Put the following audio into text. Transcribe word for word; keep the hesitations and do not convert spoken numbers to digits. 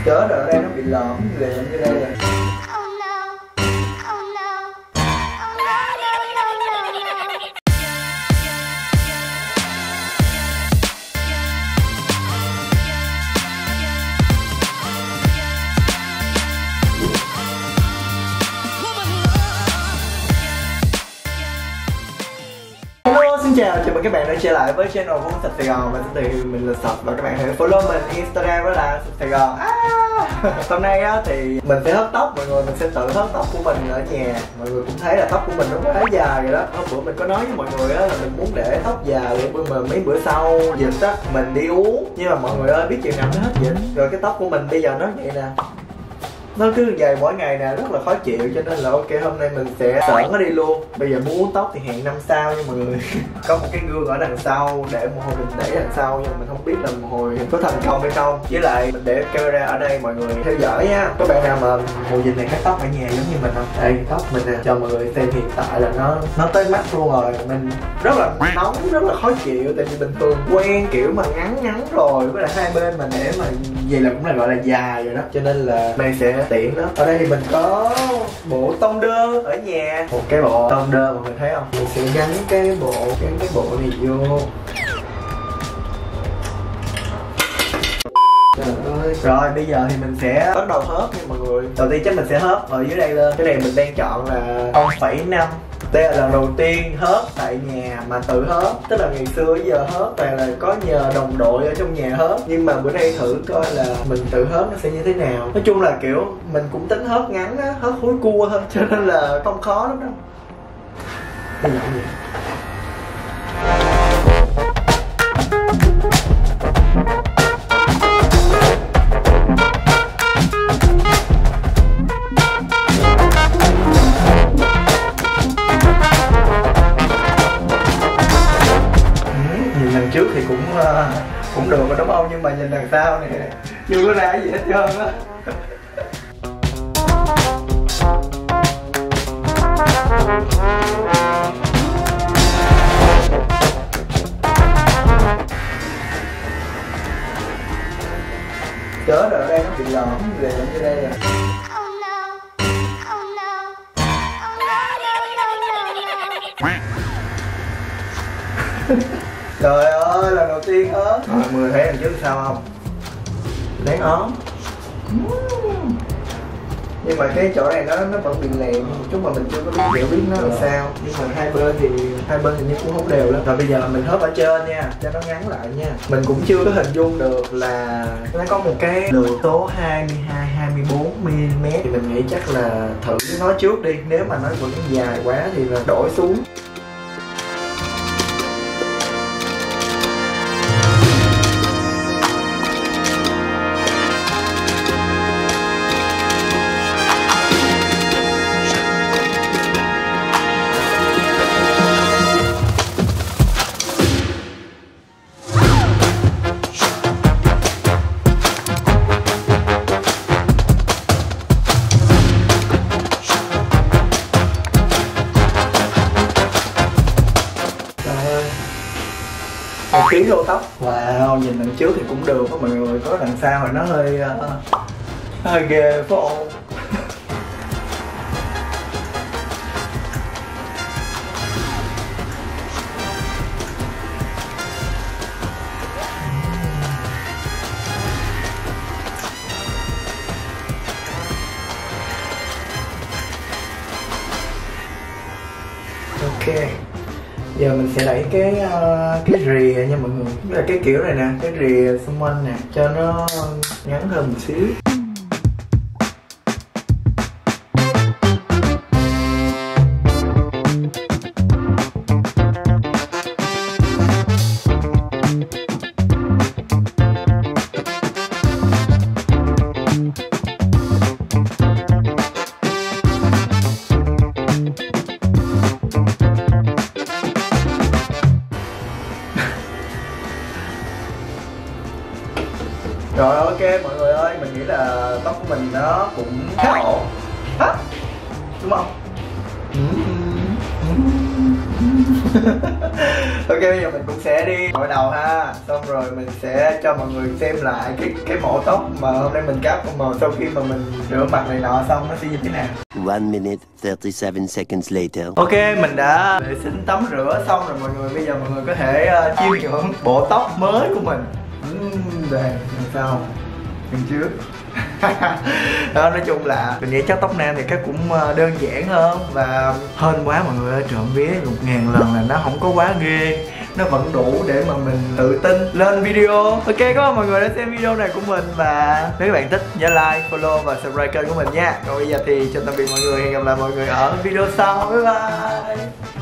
Chớ rồi, ở đây nó bị lõm về như đây rồi. Xin chào, chào mừng các bạn đã trở lại với channel của Sạch Sài Gòn. Và xin thì mình là Sạch và các bạn hãy follow mình Instagram đó là Sạch Sài Gòn. à, Hôm nay á, thì mình sẽ hớt tóc mọi người, mình sẽ tự hớt tóc của mình ở nhà. Mọi người cũng thấy là tóc của mình nó quá dài rồi đó. Hôm bữa mình có nói với mọi người á, là mình muốn để tóc dài để mà mấy bữa sau dịch á mình đi uống. Nhưng mà mọi người ơi, biết chừng nào nó hết dịch rồi, cái tóc của mình bây giờ nó vậy nè, nó cứ dày mỗi ngày nè, rất là khó chịu. Cho nên là ok, hôm nay mình sẽ sởn nó đi luôn. Bây giờ muốn uống tóc thì hẹn năm sau nha mọi người. Có một cái gương ở đằng sau để một hồi mình để đằng sau, nhưng mình không biết là một hồi có thành công hay không. Với lại mình để camera ở đây, mọi người theo dõi nha. Các bạn nào mà mùa dịch này cắt tóc ở nhà giống như mình không? Đây tóc mình nè, cho mọi người xem hiện tại là nó nó tới mắt luôn rồi. Mình rất là nóng, rất là khó chịu, tại vì bình thường quen kiểu mà ngắn ngắn rồi, với lại hai bên mà để mà vậy là cũng là gọi là dài rồi đó. Cho nên là này sẽ tiện đó. Ở đây thì mình có bộ tông đơ ở nhà, một cái bộ tông đơ mọi người thấy không? Mình sẽ gắn cái bộ gắn cái bộ này vô. Trời ơi. Rồi bây giờ thì mình sẽ bắt đầu hớt nha mọi người. Đầu tiên chắc mình sẽ hớt ở dưới đây lên. Cái này mình đang chọn là không phẩy năm. Đây là lần đầu tiên hớt tại nhà mà tự hớt. Tức là ngày xưa giờ hớt toàn là có nhờ đồng đội ở trong nhà hớt. Nhưng mà bữa nay thử coi là mình tự hớt nó sẽ như thế nào. Nói chung là kiểu mình cũng tính hớt ngắn á, hớt húi cua thôi, cho nên là không khó lắm đâu. Đây là cái gì? Lần trước thì cũng uh, cũng được rồi đúng không, nhưng mà nhìn đằng sau này chưa có ra gì hết trơn á. Chớ rồi, ở đây nó bị lõm về như đây rồi. Trời ơi, lần đầu tiên hết. Mọi người thấy lần trước sao không? Đáng óm. Nhưng mà cái chỗ này nó nó vẫn bị lẹm một chút mà mình chưa có biết hiểu biết nó làm sao. Nhưng mà hai bên thì hai bên thì cũng không đều lắm. Rồi bây giờ mình hớp ở trên nha, cho nó ngắn lại nha. Mình cũng chưa có hình dung được là nó có một cái lượng số hai mươi hai hai mươi bốn mi-li-mét. Thì mình nghĩ chắc là thử nó trước đi. Nếu mà nó vẫn dài quá thì là đổi xuống. Một ký lô tóc. Wow, nhìn đằng trước thì cũng được đó mọi người. Có đằng sau thì nó hơi uh, hơi ghê phải không? Ok, giờ mình sẽ đẩy cái uh, cái rìa nha mọi người. Là cái kiểu này nè, cái rìa xung quanh nè, cho nó ngắn hơn một xíu. Rồi ok mọi người ơi, mình nghĩ là tóc của mình nó cũng khá ổn. Hả? Đúng không? Ok, bây giờ mình cũng sẽ đi gội đầu ha, xong rồi mình sẽ cho mọi người xem lại cái cái mẫu tóc mà hôm nay mình cắt, mà sau khi mà mình rửa mặt này nọ xong nó sẽ như thế nào. One minute thirty-seven seconds later. Ok, mình đã vệ sinh tắm rửa xong rồi mọi người. Bây giờ mọi người có thể uh, chiêm ngưỡng bộ tóc mới của mình. Uhm, đây, làm sao? Đằng trước. Đó, nói chung là mình nghĩ chắc tóc nam thì các cũng đơn giản hơn và hên quá mọi người ơi, trộm vía một ngàn lần là nó không có quá ghê, nó vẫn đủ để mà mình tự tin lên video. Ok, cảm ơn mọi người đã xem video này của mình, và nếu các bạn thích nhớ like, follow và subscribe kênh của mình nha. Còn bây giờ thì chào tạm biệt mọi người, hẹn gặp lại mọi người ở video sau, bye bye.